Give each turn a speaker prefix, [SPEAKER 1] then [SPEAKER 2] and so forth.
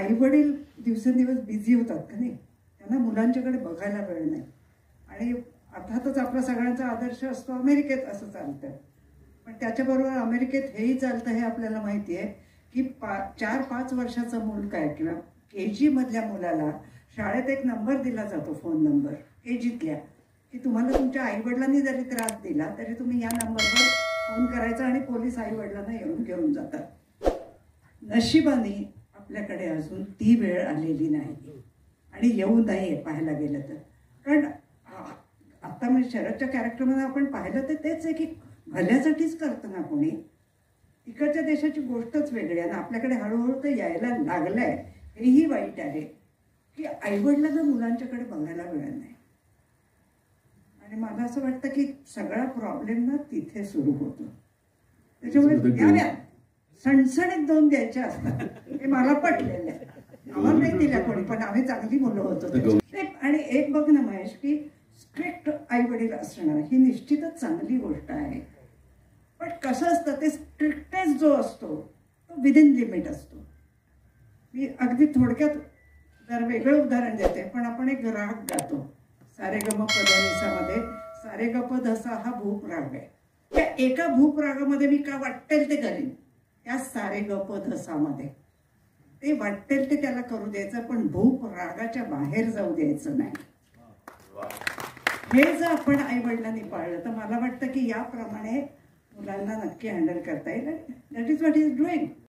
[SPEAKER 1] आई वडील दिवसेंदिवस बिझी होतात का नाही, त्यांना मुलांच्याकडे बघायला वेळ नाही. आणि अर्थातच आपला सगळ्यांचा आदर्श असतो अमेरिकेत असं चालतं, पण त्याच्याबरोबर अमेरिकेत हेही चालतं हे आपल्याला माहिती आहे की 4-5 वर्षाचं मूल काय किंवा KG मधल्या मुलाला शाळेत एक नंबर दिला जातो, फोन नंबर KGतल्या, की तुम्हाला तुमच्या आईवडिलांनी जरी त्रास दिला तरी तुम्ही या नंबरवर फोन करायचा आणि पोलीस आईवडिलांना येऊन घेऊन जातात. नशिबाने आपल्याकडे अजून ती वेळ आलेली नाही आणि येऊ नये पाहायला गेलं तर. कारण आता म्हणजे शरदच्या कॅरेक्टरमध्ये आपण पाहिलं तर तेच आहे की भल्यासाठीच करतं ना कोणी. तिकडच्या देशाची गोष्टच वेगळी आहे ना, आपल्याकडे हळूहळू तर यायला लागलंय. हेही वाईट आहे की आईवडिलांना मुलांच्याकडे बघायला वेळ नाही. आणि मला असं वाटतं की सगळा प्रॉब्लेम ना तिथे सुरू होतो. त्याच्यामुळे द्याव्या सणसणीत 2 द्यायच्या असतात, हे मला पटलेलं आहे. आम्हाला नाही दिल्या कोणी, पण आम्ही चांगली मुलं होतो. आणि एक बघ ना महेश, की स्ट्रिक्ट आई वडील असणं ही निश्चितच चांगली गोष्ट आहे, पण कसं असतं ते स्ट्रिक्टनेस जो असतो तो विदिन लिमिट असतो. मी अगदी थोडक्यात जर वेगळं उदाहरण देते, पण आपण एक राग गातो सारेगमपधनिसामध्ये. सारेगपधसा हा भूप राग आहे. त्या एका भूप रागामध्ये मी का वाटेल ते करीन, त्या सारेगपधसामध्ये ते वाटेल ते त्याला करू द्यायचं, पण भूप रागाच्या बाहेर जाऊ द्यायचं नाही. हे जर आपण आई वडिलांनी पाळलं तर मला वाटतं की याप्रमाणे मुलांना नक्की हँडल करता येईल. That is what is doing.